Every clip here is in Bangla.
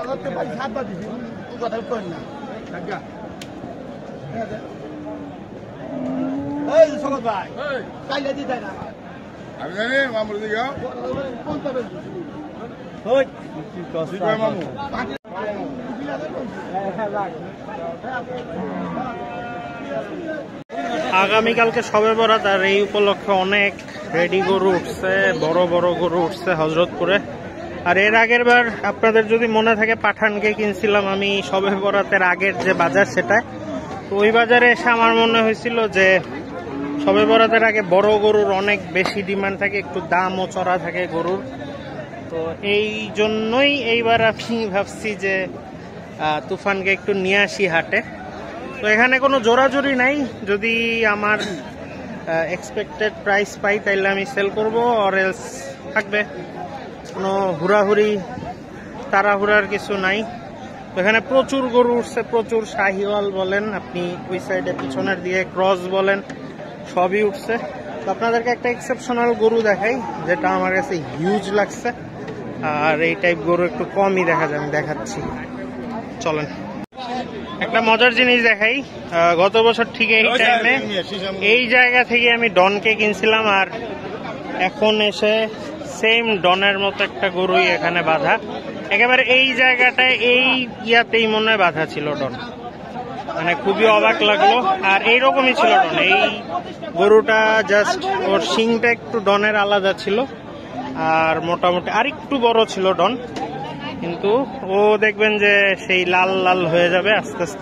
আগামীকালকে শবে বরাত, আর এই উপলক্ষে অনেক রেডি গরু উঠছে, বড় বড় গরু উঠছে হযরতপুরে। আর এর আগের বার আপনাদের যদি মনে থাকে পাঠানকে কিনছিলাম আমি শবে বরাতের আগের যে বাজার সেটা, তো ওই বাজারে এসে আমার মনে হয়েছিল যে শবে বরাতের আগে বড় গরুর অনেক বেশি ডিমান্ড থাকে, একটু দামও চড়া থাকে গরুর। তো এই জন্যই এইবার আমি ভাবছি যে তুফানকে একটু নিয়ে আসি হাটে। তো এখানে কোনো জোরাজুরি নাই, যদি আমার এক্সপেক্টেড প্রাইস পাই তাইলে আমি সেল করব, অর এলস থাকবে। কোনো হুড়াহুড়ি তাড়াহুড়ার কিছু নাই। তো এখানে প্রচুর গরু উঠছে, প্রচুর শাহিওয়াল বলেন আপনি, ওই সাইডে পিছনের দিয়ে ক্রস বলেন, সবই উঠছে। তো আপনাদেরকে একটা এক্সেপশনাল গরু দেখাই যেটা আমার কাছে হিউজ লাগছে, আর এই টাইপ গরু একটু কমই দেখা যায়, আমি দেখাচ্ছি চলেন। একটা মজার জিনিস দেখাই, গত বছর ঠিক এই টাইমে এই জায়গা থেকে আমি ডনকে কিনছিলাম, আর এখন এসে সেম ডনের মতো একটা গরুই এখানে বাঁধা, একেবারে এই জায়গাটায় এই ইয়াতেই মনে হয় বাঁধা ছিল ডন, মানে খুবই অবাক লাগলো। আর এইরকমই ছিল ডন, এই গরুটা জাস্ট ওর শিংটা একটু ডনের আলাদা ছিল, আর মোটামুটি আর একটু বড় ছিল ডন, কিন্তু ও দেখবেন যে সেই লাল লাল হয়ে যাবে আস্তে আস্তে।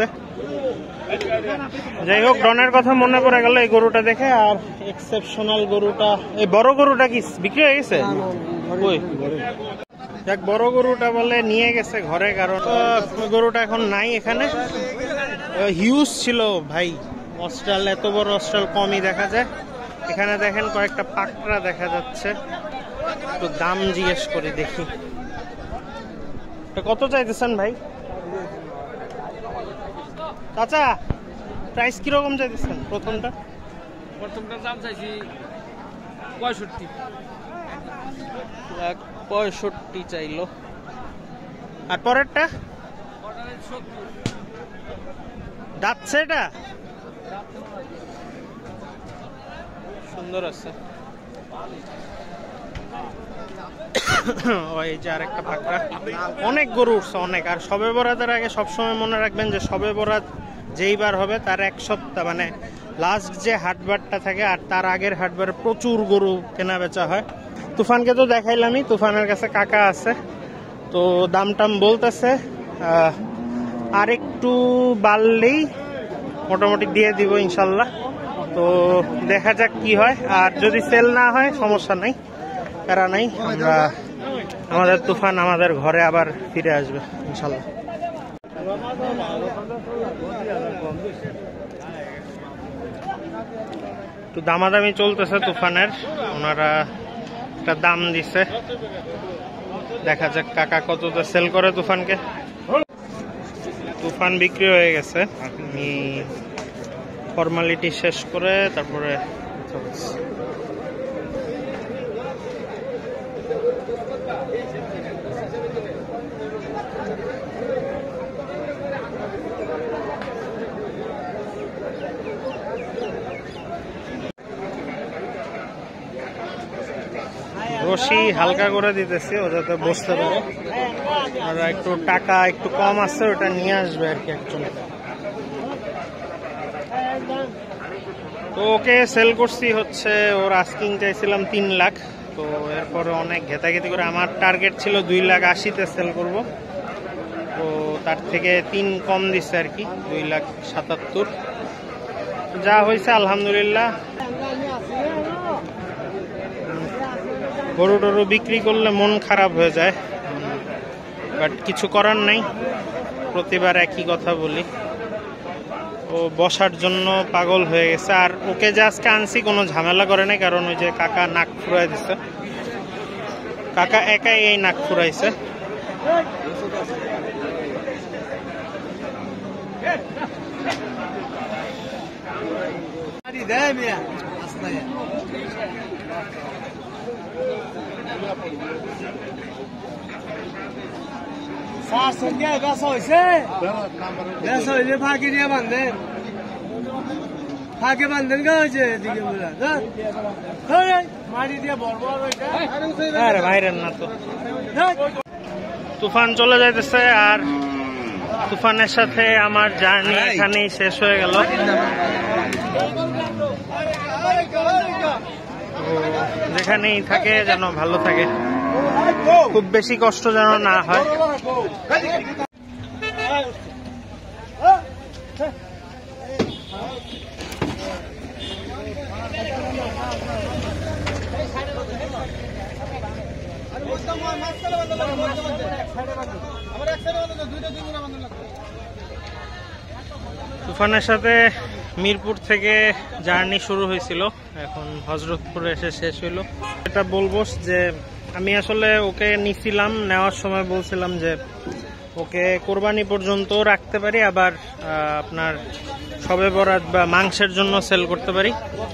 যাই হোক, ডনের কথা মনে পড়ে গেল এই গরুটা দেখে। আর এক্সেপশনাল গরুটা, এই বড় গরুটা কি বিক্রি হয়ে গেছে? যাক, বড় গরুটা বলে নিয়ে গেছে ঘরে, কারণ গরুটা এখন নাই এখানে। হিউজ ছিল ভাই, অস্ট্রাল এত বড় অস্ট্রাল কমই দেখা যায়। এখানে দেখেন কয়েকটা পাকড়া দেখা যাচ্ছে, একটু দাম জিজ্ঞেস করে দেখি। কত চাইতেছেন ভাই? চাচা প্রাইস কিরকম চাইতেছেন? প্রথমটা দাম চাইছি 65 চাইলো, আর পরেরটা যাচ্ছে, এটা সুন্দর আছে। ওই যে আরেকটা পাকড়া, অনেক গরু উঠছে অনেক। আর শবে বরাতের আগে সবসময় মনে রাখবেন যে শবে বরাত যেইবার হবে তার এক সপ্তাহ, মানে লাস্ট যে হাটবারটা থাকে আর তার আগের হাটবারে প্রচুর গরু কেনা বেচা হয়। তুফানকে তো দেখাইলামই, তুফানের কাছে কাকা আছে, তো দাম টাম বলতেছে, আর একটু বাড়লেই মোটামুটি দিয়ে দিব ইনশাল্লাহ। তো দেখা যাক কি হয়, আর যদি সেল না হয় সমস্যা নাই, প্যারা নাই, আমরা আমাদের তুফান আমাদের ঘরে আবার ফিরে আসবে ইনশাল্লাহ। তো দামাদামি চলতেছে তুফানের, ওনারা একটা দাম দিছে, দেখা যাক কাকা কততে সেল করে তুফানকে। তুফান বিক্রি হয়ে গেছে, আমি ফর্মালিটি শেষ করে তারপরে রশি হালকা করে দিতেছি ও যাতে বসতে পারে, আর একটু টাকা একটু কম আছে ওটা নিয়ে আসবে আর কি একজন। তো ওকে সেল করছি হচ্ছে, ওর আস্কিং চাইছিলাম 3 লাখ, তো এরপরে অনেক ঘেতাঘেতি করে আমার টার্গেট ছিল 2,80,000-তে সেল করব, তো তার থেকে 3 কম দিচ্ছে আর কি, 2,77,000 যা হয়েছে আলহামদুলিল্লাহ। গরু টরু বিক্রি করলে মন খারাপ হয়ে যায়, বাট কিছু করার নাই, প্রতিবার একই কথা বলি। ও বসার জন্য পাগল হয়ে গেছে, আর ওকে যে আজকে আনছি কোনো ঝামেলা করে নাই, কারণ ওই যে কাকা নাক ফুরাই দিছে, কাকা একাই এই নাক ফুরাইছে। ফাঁকে বান্ধেন গা হয়েছে এদিকে মাটি দিয়ে বাইরের না তো তুফান চলে যাইতেছে আর তুফানের সাথে আমার জার্নি এখানেই শেষ হয়ে গেল। যেখানেই থাকে যেন ভালো থাকে, খুব বেশি কষ্ট যেন না হয়। তুফানের সাথে মিরপুর থেকে জার্নি শুরু হয়েছিল, এখন হজরতপুরে এসে শেষ হইল। এটা বলবো যে আমি আসলে ওকে নিছিলাম, নেওয়ার সময় বলছিলাম যে ওকে কোরবানি পর্যন্ত রাখতে পারি, আবার আপনার শবে বরাত বা মাংসের জন্য সেল করতে পারি।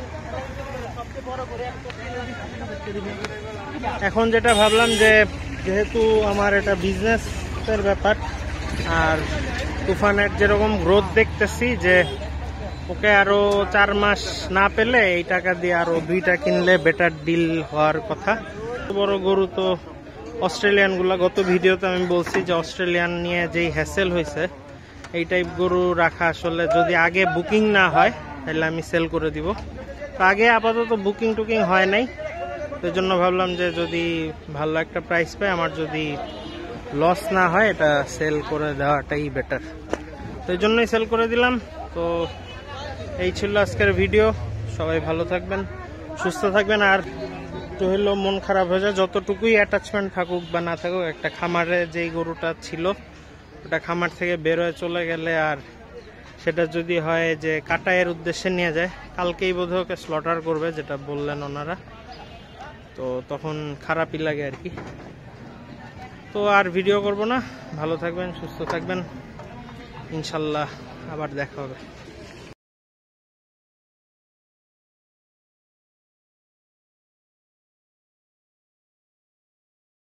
এখন যেটা ভাবলাম যে যেহেতু আমার এটা বিজনেসের ব্যাপার আর তুফানের যেরকম গ্রোথ দেখতেছি যে ওকে আরো 4 মাস না পেলে এই টাকা দিয়ে আরো 2টা কিনলে বেটার ডিল হওয়ার কথা। বড় গরু তো অস্ট্রেলিয়ান গুলা, গত ভিডিওতে আমি বলছি যে অস্ট্রেলিয়ান নিয়ে যেই হ্যাসেল হয়েছে, এই টাইপ গরু রাখা আসলে যদি আগে বুকিং না হয় তাহলে আমি সেল করে দিব। তো আগে আপাতত বুকিং টুকিং হয় নাই, তো জন্য ভাবলাম যে যদি ভালো একটা প্রাইস পাই, আমার যদি লস না হয় এটা সেল করে দেওয়াটাই বেটার, তো এই জন্যই সেল করে দিলাম। তো এই ছিল আজকের ভিডিও। সবাই ভালো থাকবেন, সুস্থ থাকবেন। আর একটু হলেও মন খারাপ হয়ে যায়, যতটুকুই অ্যাটাচমেন্ট থাকুক বা না থাকুক, একটা খামারে যেই গরুটা ছিল ওটা খামার থেকে বের হয়ে চলে গেলে আর সেটা যদি হয় যে কাটাইয়ের উদ্দেশ্যে নিয়ে যায়, কালকেই বোধহয় ওকে স্লটার করবে যেটা বললেন ওনারা, তো তখন খারাপই লাগে আর কি। তো আর ভিডিও করব না, ভালো থাকবেন, সুস্থ থাকবেন, ইনশাল্লাহ আবার দেখা হবে।